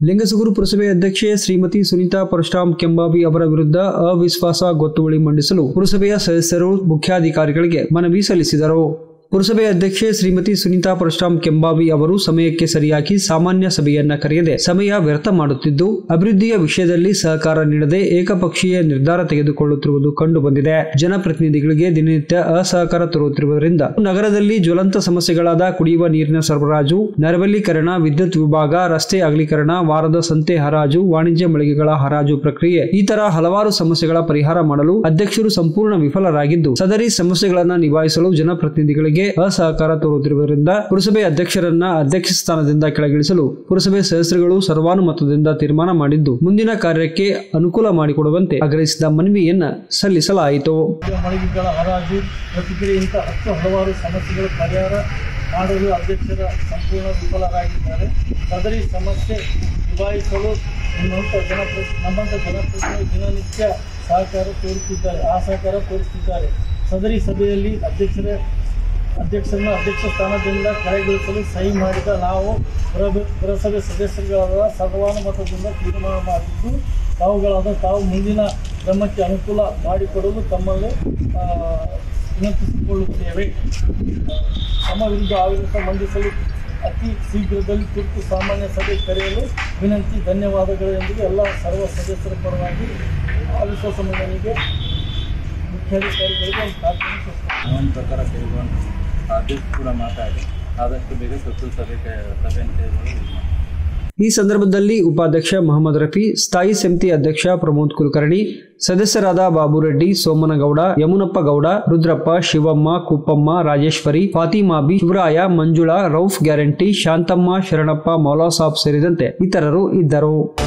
ಲಿಂಗಸಗೂರು ಪುರಸಭೆ ಅಧ್ಯಕ್ಷೆ ಶ್ರೀಮತಿ ಸುನೀತಾ ಪರಶುರಾಮ್ ಕೆಂಬಾವಿ ಅವರ ವಿರುದ್ಧ ಅವಿಶ್ವಾಸ ಗೊತ್ತುವಳಿ ಮಂಡಿಸಲು ಪುರಸಭೆಯ ಸದಸ್ಯರು ಮುಖ್ಯಾಧಿಕಾರಿಗಳಿಗೆ ಮನವಿ ಸಲ್ಲಿಸಿದರು. ಪುರಸಭೆ ಅಧ್ಯಕ್ಷೆ ಶ್ರೀಮತಿ ಸುನೀತಾ ಪರಶುರಾಮ್ ಕೆಂಬಾವಿ ಅವರು ಸಮಯಕ್ಕೆ ಸರಿಯಾಗಿ ಸಾಮಾನ್ಯ ಸಭೆಯನ್ನ ಕರೆಯದೆ ಸಮಯ ವ್ಯರ್ಥ ಮಾಡುತ್ತಿದ್ದು, ಅಭಿವೃದ್ಧಿಯ ವಿಷಯದಲ್ಲಿ ಸಹಕಾರ ನೀಡದೆ ಏಕಪಕ್ಷೀಯ ನಿರ್ಧಾರ ತೆಗೆದುಕೊಳ್ಳುತ್ತಿರುವುದು ಕಂಡು ಬಂದಿದೆ. ಜನಪ್ರತಿನಿಧಿಗಳಿಗೆ ದಿನನಿತ್ಯ ಅಸಹಕಾರ ತರುತ್ತಿರುವುದರಿಂದ ನಗರದಲ್ಲಿ ಜ್ವಲಂತ ಸಮಸ್ಯೆಗಳಾದ ಕುಡಿಯುವ ನೀರಿನ ಸರಬರಾಜು, ನರವಲೀಕರಣ, ವಿದ್ಯುತ್ ವಿಭಾಗ, ರಸ್ತೆ ಅಗಲೀಕರಣ, ವಾರದ ಸಂತೆ ಹರಾಜು, ವಾಣಿಜ್ಯ ಮಳಿಗೆಗಳ ಹರಾಜು ಪ್ರಕ್ರಿಯೆ ಈ ತರ ಹಲವಾರು ಸಮಸ್ಯೆಗಳ ಪರಿಹಾರ ಮಾಡಲು ಅಧ್ಯಕ್ಷರು ಸಂಪೂರ್ಣ ವಿಫಲರಾಗಿದ್ದು, ಸದರಿ ಸಮಸ್ಯೆಗಳನ್ನು ನಿಭಾಯಿಸಲು ಜನಪ್ರತಿನಿಧಿಗಳಿಗೆ ಅಸಹಕಾರ ತೋರುತ್ತಿರುವುದರಿಂದ ಪುರಸಭೆ ಅಧ್ಯಕ್ಷರನ್ನ ಅಧ್ಯಕ್ಷ ಸ್ಥಾನದಿಂದ ಕೆಳಗಿಳಿಸಲು ಪುರಸಭೆ ಸದಸ್ಯರುಗಳು ಸರ್ವಾನುಮತದಿಂದ ತೀರ್ಮಾನ ಮಾಡಿದ್ದು, ಮುಂದಿನ ಕಾರ್ಯಕ್ಕೆ ಅನುಕೂಲ ಮಾಡಿಕೊಡುವಂತೆ ಆಗ್ರಹಿಸಿದ ಮನವಿಯನ್ನ ಸಲ್ಲಿಸಲಾಯಿತು. ಮಳಿಗೆಗಳ ಹರಾಜು ಪ್ರತಿಕ್ರಿಯೆಯಿಂದ ಹಲವಾರು ಸಮಸ್ಯೆಗಳ ಪರಿಹಾರ ಮಾಡಲು ಅಧ್ಯಕ್ಷರ ಸಂಪೂರ್ಣ ವಿಫಲರಾಗಿದ್ದಾರೆ. ಸದರಿ ಸಮಸ್ಯೆ ನಿಭಾಯಿಸಲು ನಮ್ಮಂತ ಜನಪ್ರತಿನಿಧಿಗಳು ದಿನನಿತ್ಯ ಸಹಕಾರ ತೋರಿಸುತ್ತಿದ್ದಾರೆ. ಸದರಿ ಸಭೆಯಲ್ಲಿ ಅಧ್ಯಕ್ಷರನ್ನು ಅಧ್ಯಕ್ಷ ಸ್ಥಾನದಿಂದ ಕೆಳಗಿಳಿಸಲು ಸಹಿ ಮಾಡಿದ ನಾವು ಪುರಸಭೆ ಸದಸ್ಯರುಗಳಾದ ಸರ್ವಾನುಮತದಿಂದ ತೀರ್ಮಾನ ಮಾಡಿದ್ದು, ತಾವು ಮುಂದಿನ ಕ್ರಮಕ್ಕೆ ಅನುಕೂಲ ಮಾಡಿಕೊಡಲು ತಮ್ಮಲ್ಲಿ ವಿನಂತಿಸಿಕೊಳ್ಳುತ್ತೇವೆ. ನಮ್ಮ ವಿರುದ್ಧ ಆಡಳಿತ ಮಂಡಿಸಲು ಅತಿ ಶೀಘ್ರದಲ್ಲಿ ತುರ್ತು ಸಾಮಾನ್ಯ ಸಭೆ ಕರೆಯಲು ವಿನಂತಿ. ಧನ್ಯವಾದಗಳೊಂದಿಗೆ ಎಲ್ಲ ಸರ್ವ ಸದಸ್ಯರ ಪರವಾಗಿ ಅವಿಶ್ವಾಸ ಮಂಡನೆಗೆ ಮುಖ್ಯಾಧಿಕಾರಿಗಳಿಗೆ ಒಂದು ಪ್ರಾರ್ಥನೆ ಒಂದು ಪ್ರಕಾರ ತೆಗೆದುಕೊಂಡು ಅಧ್ಯಕ್ಷ ಕೂಡ ಮಾತಾಡಿ ಆದಷ್ಟು ಬೇಗ ತುರ್ತು ಸಭೆಯನ್ನು ತೆಗೆದುಕೊಂಡು. ಈ ಸಂದರ್ಭದಲ್ಲಿ ಉಪಾಧ್ಯಕ್ಷ ಮೊಹಮ್ಮದ್ ರಫಿ, ಸ್ಥಾಯಿ ಸಮಿತಿ ಅಧ್ಯಕ್ಷ ಪ್ರಮೋದ್ ಕುಲಕರ್ಣಿ, ಸದಸ್ಯರಾದ ಬಾಬುರೆಡ್ಡಿ, ಸೋಮನಗೌಡ, ಯಮುನಪ್ಪ ಗೌಡ, ರುದ್ರಪ್ಪ, ಶಿವಮ್ಮ, ಕುಪ್ಪಮ್ಮ, ರಾಜೇಶ್ವರಿ, ಫಾತಿಮಾಬಿ, ಶಿವರಾಯ, ಮಂಜುಳಾ, ರೌಫ್ ಗ್ಯಾರಂಟಿ, ಶಾಂತಮ್ಮ, ಶರಣಪ್ಪ, ಮೌಲಾ ಸಾಬ್ ಸೇರಿದಂತೆ ಇತರರು ಇದ್ದರು.